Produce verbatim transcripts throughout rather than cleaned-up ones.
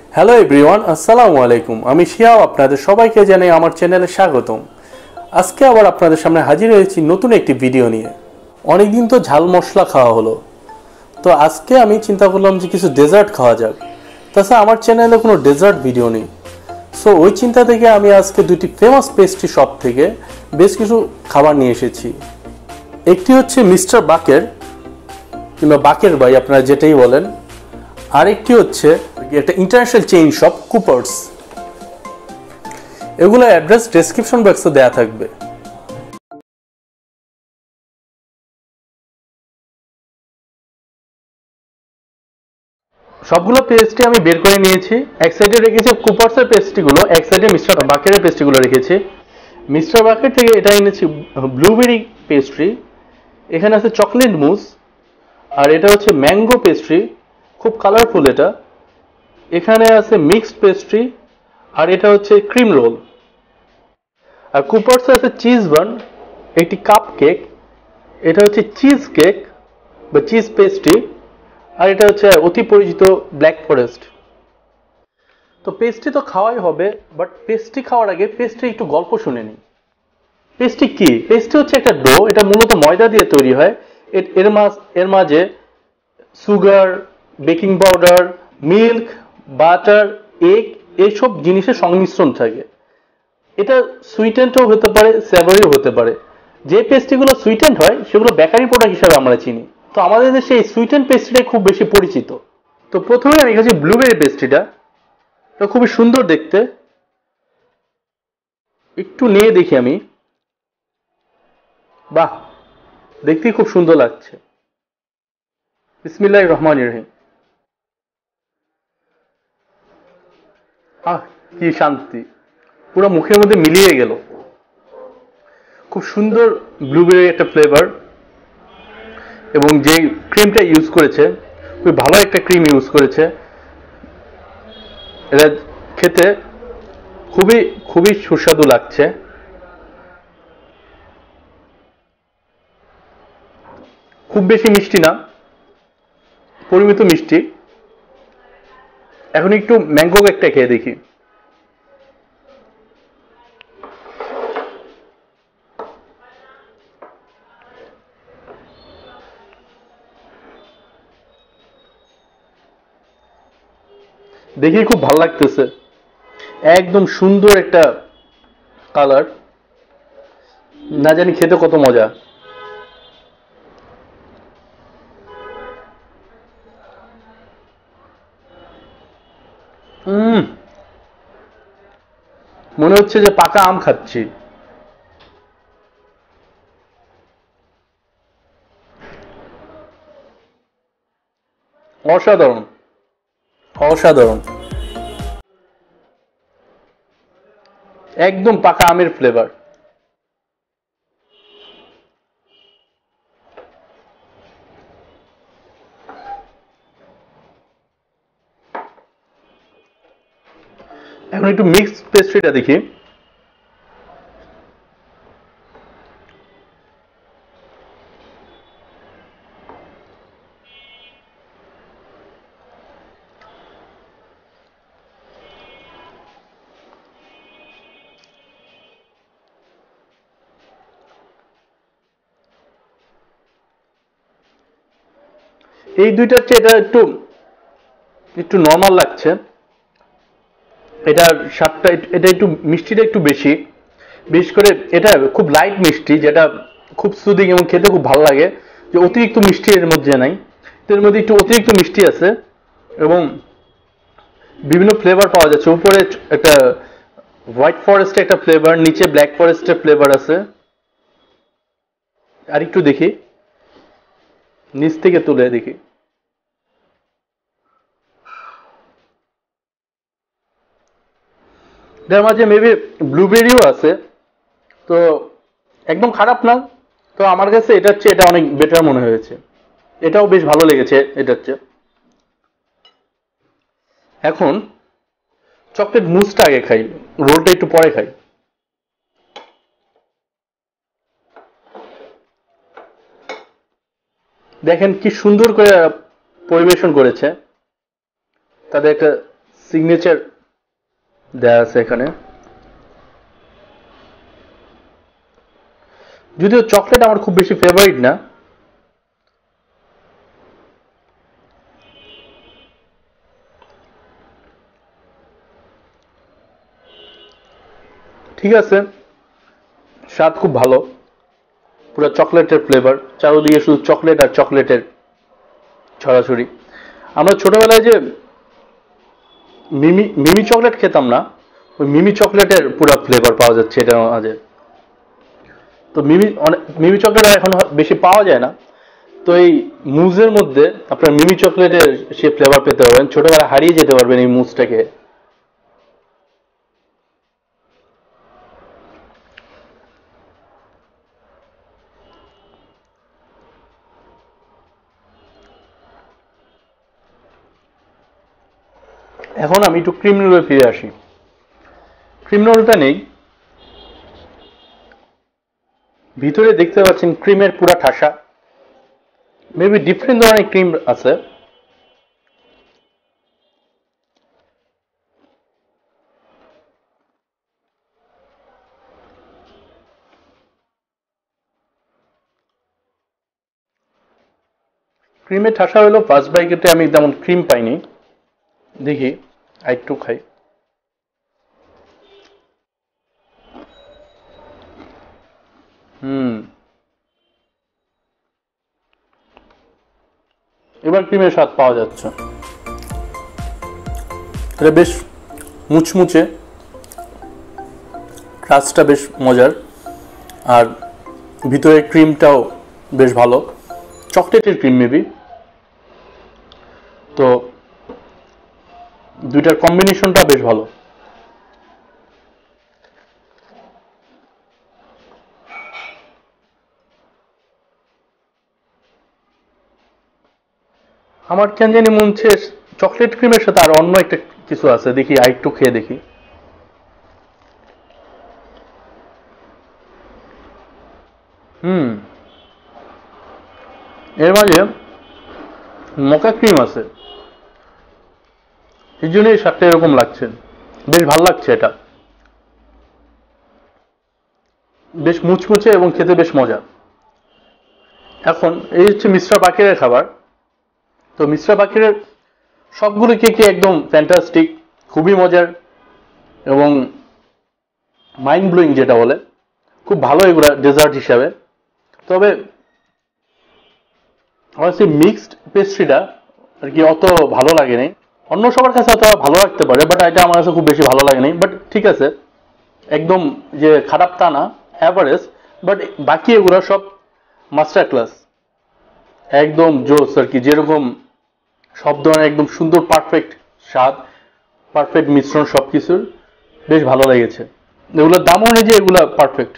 Hello everyone, আসসালামু আলাইকুম। আমি শিয়াও, আপনাদের সবাইকে জানাই আমার চ্যানেলে স্বাগতম। আজকে আবার আপনাদের সামনে হাজির হয়েছি নতুন একটি ভিডিও নিয়ে। অনেকদিন তো ঝাল মশলা খাওয়া হলো, তো আজকে আমি চিন্তা করলাম যে কিছু ডেজার্ট খাওয়া যাক। তাছাড়া আমার চ্যানেলে কোনো ডেজার্ট ভিডিও নেই, সো ওই চিন্তা থেকে আমি আজকে দুটি ফেমাস পেস্ট্রি শপ থেকে বেশ কিছু খাবার নিয়ে এসেছি। একটি হচ্ছে মিস্টার বাকের কিংবা বাকের ভাই, আপনারা যেটাই বলেন। আরেকটি হচ্ছে একটা ইন্টারন্যাশনাল চেইন শপ কুপার্স। এগুলো অ্যাড্রেস ডেসক্রিপশন বক্সে দেয়া থাকবে। সবগুলো পেস্ট্রি আমি বের করে নিয়েছি। এক সাইডে রেখেছি কুপার্সের পেস্ট্রিগুলো, এক সাইডে মিস্টার বাকেরের পেস্ট্রিগুলো রেখেছি। মিস্টার বাকের থেকে এটা এনেছি ব্লুবেরি পেস্ট্রি, এখানে আছে চকলেট মুস, আর এটা হচ্ছে ম্যাঙ্গো পেস্ট্রি, খুব কালারফুল এটা। এখানে আছে মিক্সড পেস্ট্রি, আর এটা হচ্ছে ক্রিম রোল। আর কুপার্সে আছে চিজ বান, একটি কাপ কেক, এটা হচ্ছে চিজ কেক বা চিজ পেস্ট্রি, আর এটা হচ্ছে অতি পরিচিত ব্ল্যাক ফরেস্ট। তো পেস্ট্রি তো খাওয়াই হবে, বাট পেস্ট্রি খাওয়ার আগে পেস্ট্রি একটু গল্প শুনে নিই। পেস্ট্রি কি? পেস্ট্রি হচ্ছে একটা ডো, এটা মূলত ময়দা দিয়ে তৈরি হয়। এর মাঝ এর মাঝে sugar, baking powder, milk, butter, egg এইসব জিনিসের সংমিশ্রণ থাকে। এটা সুইটেন্টও হতে পারে, স্যাভরিও হতে পারে। যে পেস্ট্রিগুলো সুইটেন্ট হয় সেগুলো বেকারি প্রোডাক্ট হিসাবে আমরা চিনি। তো আমাদের দেশে এই সুইটেন্ট পেস্ট্রিটাই খুব বেশি পরিচিত। তো প্রথমে আমি এখানে ব্লুবেরি পেস্ট্রিটা, এটা খুবই সুন্দর দেখতে। একটু নিয়ে দেখি আমি। বাহ, দেখতেই খুব সুন্দর লাগছে। বিসমিল্লাহির রহমানির রহিম। আহ, কি শান্তি, পুরো মুখের মধ্যে মিলিয়ে গেল। খুব সুন্দর ব্লুবেরি একটা ফ্লেভার, এবং যে ক্রিমটা ইউজ করেছে খুব ভালো একটা ক্রিম ইউজ করেছে। এটা খেতে খুবই খুবই সুস্বাদু লাগছে। খুব বেশি মিষ্টি না, পরিমিত মিষ্টি। এখন একটু ম্যাঙ্গো কেকটা খেয়ে দেখি। দেখি খুব ভালো লাগতেছে, একদম সুন্দর একটা কালার, না জানি খেতে কত মজা। হুম, মনে হচ্ছে যে পাকা আম খাচ্ছি। অসাধারণ, অসাধারণ, একদম পাকা আমের ফ্লেভার। এখন একটু মিক্স পেস্ট্রিটা দেখি। এই দুইটার চেয়ে এটা একটু একটু নর্মাল লাগছে। এটার স্বাদটা, এটা একটু মিষ্টিটা একটু বেশি, বিশেষ করে এটা খুব লাইট মিষ্টি, যেটা খুব সুদিং এবং খেতে খুব ভালো লাগে। যে অতিরিক্ত মিষ্টি এর মধ্যে নাই, এর মধ্যে একটু অতিরিক্ত মিষ্টি আছে, এবং বিভিন্ন ফ্লেভার পাওয়া যাচ্ছে। উপরে একটা হোয়াইট ফরেস্টের একটা ফ্লেভার, নিচে ব্ল্যাক ফরেস্টের ফ্লেভার আছে। আর একটু দেখি, নিচ থেকে তুলে দেখি। এটার মাঝে মেবি ব্লুবেরিও আছে, তো একদম খারাপ না। তো আমার কাছে এটার চেয়ে এটা অনেক বেটার মনে হয়েছে, এটাও বেশ ভালো লেগেছে এটার চেয়ে। এখন চকলেট মুসটা আগে খাই, রোলটা একটু পরে খাই। দেখেন কি সুন্দর করে পরিবেশন করেছে, তাদের একটা সিগনেচার দেয়া আছে এখানে। যদিও চকলেট আমার খুব বেশি ফেভারিট না, ঠিক আছে, স্বাদ খুব ভালো, পুরো চকলেটের ফ্লেভার, চারদিকে শুধু চকলেট আর চকলেটের ছড়াছড়ি। আমরা ছোটবেলায় যে মিমি মিমি চকলেট খেতাম না, ওই মিমি চকলেটের পুরো ফ্লেভার পাওয়া যাচ্ছে এটার মাঝে। তো মিমি অনেক মিমি চকলেট এখন বেশি পাওয়া যায় না, তো এই মুজের মধ্যে আপনার মিমি চকলেটের সে ফ্লেভার পেতে পারবেন, ছোটবেলায় হারিয়ে যেতে পারবেন এই মুজটাকে। এখন আমি একটু ক্রিম রোলে ফিরে আসি। ক্রিম রোলটা নেই, ভিতরে দেখতে পাচ্ছেন ক্রিমের পুরা ঠাসা, মেবি ডিফারেন্ট ধরনের ক্রিম আছে। ক্রিমের ঠাসা হলো ফার্স্ট বাইকেতে আমি তেমন ক্রিম পাইনি, দেখি একটু খাই। হুম, এবার ক্রিমের স্বাদ পাওয়া যাচ্ছে। এটা বেশ মুচমুচে, ক্রাস্টটা বেশ মজার, আর ভিতরে ক্রিমটাও বেশ ভালো, চকলেটের ক্রিম মেবি। তো দুইটার কম্বিনেশনটা বেশ ভালো। আমার কেন জানি মনে হচ্ছে চকলেট ক্রিমের সাথে আর অন্য একটা কিছু আছে, দেখি আর একটু খেয়ে দেখি। হুম, এর মাঝে মকা ক্রিম আছে, এই জন্যই স্বাদটা এরকম লাগছে, বেশ ভালো লাগছে। এটা বেশ মুচমুচে এবং খেতে বেশ মজা। এখন এই হচ্ছে মিস্টার বাকেরের খাবার। তো মিস্টার বাকেরের সবগুলো কেকই একদম ফ্যান্টাস্টিক, খুবই মজার এবং মাইন্ড ব্লোয়িং যেটা বলে, খুব ভালো এগুলা ডেজার্ট হিসাবে। তবে আমার সেই মিক্সড পেস্ট্রিটা আর কি অত ভালো লাগেনি, অন্য সবার কাছে অত ভালো লাগতে পারে, বাট এটা আমার কাছে খুব বেশি ভালো লাগেনি। বাট ঠিক আছে, একদম যে খারাপ তা না, অ্যাভারেজ। বাট বাকি এগুলো সব মাস্টার ক্লাস, একদম জোস আর কি, যেরকম সব ধরনের একদম সুন্দর পারফেক্ট স্বাদ, পারফেক্ট মিশ্রণ সবকিছুর, বেশ ভালো লেগেছে। এগুলোর দাম অনুযায়ী এগুলো পারফেক্ট।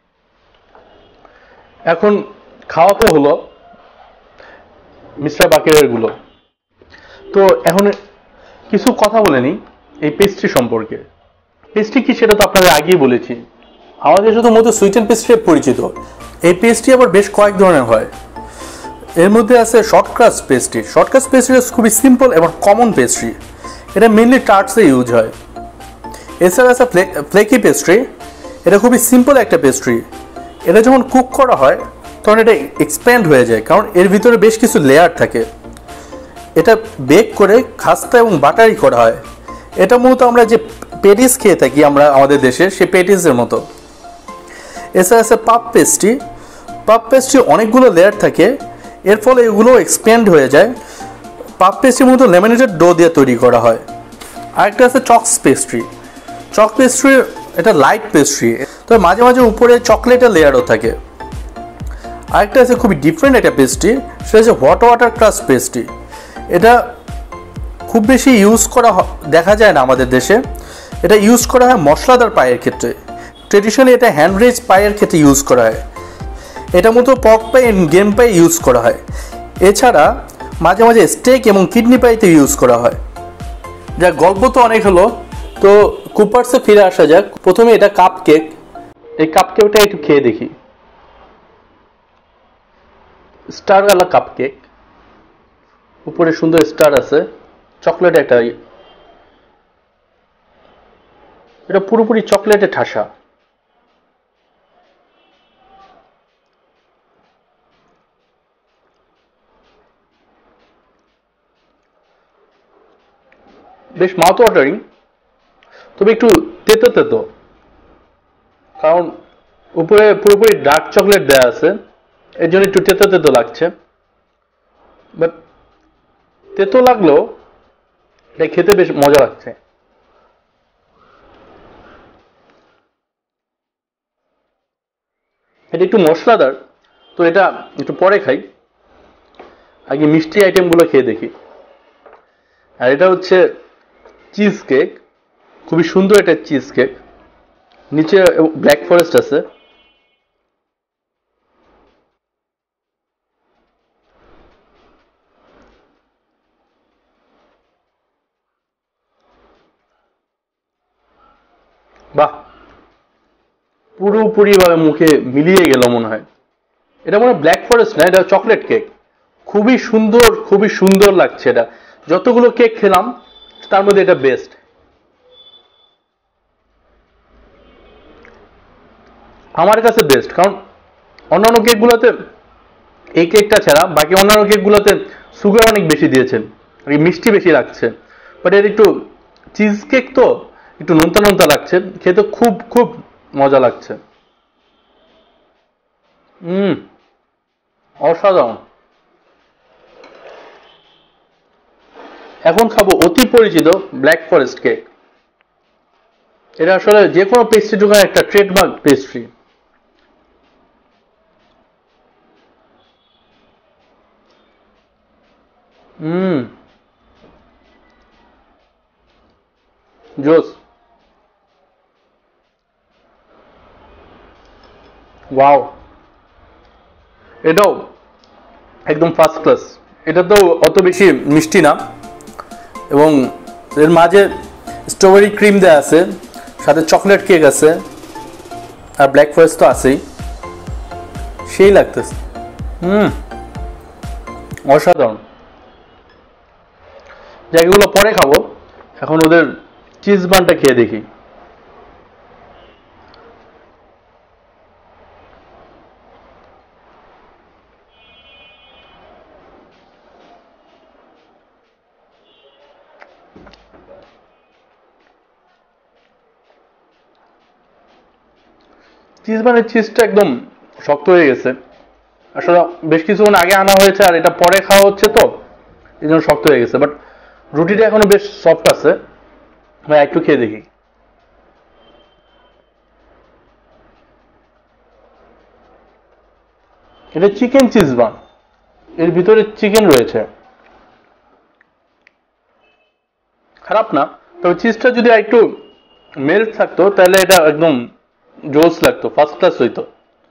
এখন খাওয়াতে হলো মিস্টার বাকেরের গুলো। তো এখন কিছু কথা বলে নিই এই পেস্ট্রি সম্পর্কে। পেস্ট্রি কি সেটা তো আপনাদের আগেই বলেছি, আমাদের শুধু মতো সুইট অ্যান্ড পেস্ট্রি পরিচিত। এই পেস্ট্রি আবার বেশ কয়েক ধরনের হয়। এর মধ্যে আছে short crust pastry. Short crust pastry খুবই সিম্পল এবং কমন পেস্ট্রি, এটা মেনলি টার্টসে ইউজ হয়। এছাড়া আছে ফ্লেকি পেস্ট্রি, এটা খুবই সিম্পল একটা পেস্ট্রি। এটা যখন কুক করা হয় তখন এটা এক্সপ্যান্ড হয়ে যায়, কারণ এর ভিতরে বেশ কিছু লেয়ার থাকে। এটা বেক করে খাস্তা এবং বাটারি করা হয়। এটা মূলত আমরা যে পেটিস খেয়ে থাকি আমরা আমাদের দেশে, সেই পেটিসের মতো। এছাড়া আছে পাপ পেস্ট্রি। পাপ পেস্ট্রি অনেকগুলো লেয়ার থাকে, এর ফলে এগুলো এক্সপ্যান্ড হয়ে যায়। পাপ পেস্ট্রির মতো ল্যামিনেটেড ডো দিয়ে তৈরি করা হয়। আরেকটা আছে চকস পেস্ট্রি। চক পেস্ট্রি এটা লাইট পেস্ট্রি, তবে মাঝে মাঝে উপরে চকলেটের লেয়ারও থাকে। আরেকটা আছে খুবই ডিফারেন্ট একটা পেস্ট্রি, সেটা হচ্ছে হট ওয়াটার ক্রাস্ট পেস্ট্রি। এটা খুব বেশি ইউজ করা দেখা যায় না আমাদের দেশে, এটা ইউজ করা হয় মশলাদার পায়ের ক্ষেত্রে। ট্রেডিশনালি এটা হ্যান্ডরেজ পায়ের ক্ষেত্রে ইউজ করা হয়। এটা মতো পক পাই এবং গেম পাই ইউজ করা হয়। এছাড়া মাঝে মাঝে স্টেক এবং কিডনি পাইতে ইউজ করা হয়। যা গল্প তো অনেক হলো, তো কুপার্সে ফিরে আসা যাক। প্রথমে এটা কাপ কেক, এই কাপ কেকটা একটু খেয়ে দেখি। স্টার গালা কাপ কেক, উপরে সুন্দর স্টার আছে, চকলেট একটা এটা পুরোপুরি চকলেটে ঠাসা। বেশ মাউথ ওয়াটারিং, তবে একটু তেতো তেতো, কারণ উপরে পুরোপুরি ডার্ক চকলেট দেয়া আছে, এর জন্য একটু তেতো তেতো লাগছে। বাট তেতো লাগলেও এটা খেতে বেশ মজা লাগছে। এটা একটু মশলাদার, তো এটা একটু পরে খাই, আগে মিষ্টি আইটেমগুলো খেয়ে দেখি। আর এটা হচ্ছে চিজ কেক, খুবই সুন্দর একটা চিজ কেক, নিচে ব্ল্যাক ফরেস্ট আছে। বাহ, পুরোপুরি ভাবে মুখে মিলিয়ে গেল মনে হয়। এটা মনে হয় ব্ল্যাক ফরেস্ট না, এটা চকলেট কেক। খুবই সুন্দর, খুবই সুন্দর লাগছে এটা। যতগুলো কেক খেলাম তার মধ্যে এটা বেস্ট। আমার কাছে বেস্ট, কারণ অন্যান্য কেকগুলোতে এই কেকটা ছাড়া বাকি অন্যান্য কেকগুলোতে সুগার অনেক বেশি দিয়েছেন, মিষ্টি বেশি লাগছে। বাট এর একটু চিজ কেক তো একটু নোনতা নোনতা লাগছে, খেতে খুব খুব মজা লাগছে। হুম, অসাধারণ। এখন খাবো অতি পরিচিত ব্ল্যাক ফরেস্ট কেক। এটা আসলে যে কোনো পেস্ট্রি দোকানের একটা ট্রেডমার্ক পেস্ট্রি। হুম, জোস। ওয়াও, এটাও একদম ফার্স্ট ক্লাস। এটা তো অত বেশি মিষ্টি না, এবং এর মাঝে স্ট্রবেরি ক্রিম দেওয়া আছে, সাথে চকলেট কেক আছে, আর ব্ল্যাক ফরেস্ট তো আছেই, সেই লাগতেছে। হুম, অসাধারণ। যেগুলো পরে খাবো, এখন ওদের চিজ বানটা খেয়ে দেখি। চিজ বানের চিজটা একদম শক্ত হয়ে গেছে, আসলে বেশ কিছুক্ষণ আগে আনা হয়েছে আর এটা পরে খাওয়া হচ্ছে, তো এই জন্য শক্ত হয়ে গেছে। বাট রুটিটা এখনো বেশ সফট আছে, ভাই একটু খেয়ে দেখি। এটা চিকেন চিজ বান, এর ভিতরে চিকেন রয়েছে, খারাপ না। তবে চিজটা যদি একটু মেল্ট থাকতো তাহলে এটা একদম জোস লাগতো, ফার্স্ট ক্লাস হইতো।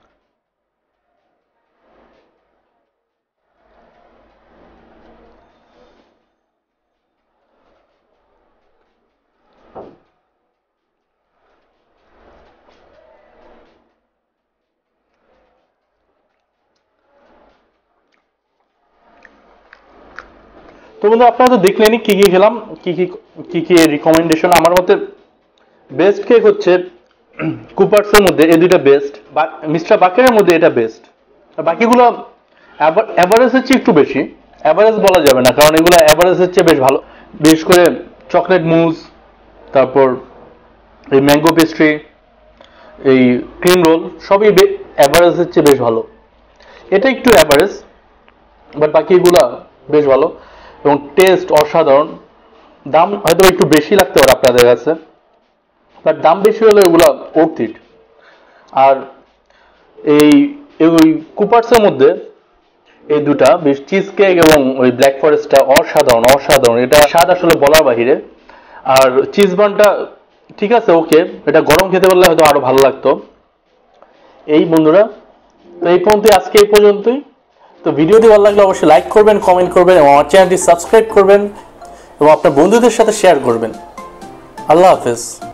তো বন্ধু, আপনারা তো দেখলেনই কি কি খেলাম, কি কি কি কি রিকমেন্ডেশন। আমার মতে বেস্ট কেক হচ্ছে কুপার্সের মধ্যে এই দুইটা বেস্ট, মিস্টার বাকেরের মধ্যে এটা বেস্ট। আর বাকিগুলো অ্যাভারেজের চেয়ে একটু বেশি, অ্যাভারেজ বলা যাবে না, কারণ এগুলো অ্যাভারেজের চেয়ে বেশ ভালো। বিশেষ করে চকলেট মুজ, তারপর এই ম্যাঙ্গো পেস্ট্রি, এই ক্রিম রোল, সবই অ্যাভারেজের চেয়ে বেশ ভালো। এটা একটু অ্যাভারেজ, বাট বাকিগুলা বেশ ভালো এবং টেস্ট অসাধারণ। দাম হয়তো একটু বেশি লাগতে পারে আপনাদের কাছে, বাট দাম বেশি হলে ওগুলা ওর্থ ইট। আর এই ওই কুপার্সের মধ্যে এই দুটা বেশ চিজ কেক এবং ওই ব্ল্যাক ফরেস্টটা অসাধারণ অসাধারণ। এটা স্বাদ আসলে বলার বাহিরে। আর চিজ বানটা ঠিক আছে, ওকে, এটা গরম খেতে পারলে হয়তো আরো ভালো লাগতো। এই বন্ধুরা, তো এই পর্যন্ত, আজকে এই পর্যন্তই। তো ভিডিওটি ভালো লাগলে অবশ্যই লাইক করবেন, কমেন্ট করবেন এবং আমার চ্যানেলটি সাবস্ক্রাইব করবেন এবং আপনার বন্ধুদের সাথে শেয়ার করবেন। আল্লাহ হাফেজ।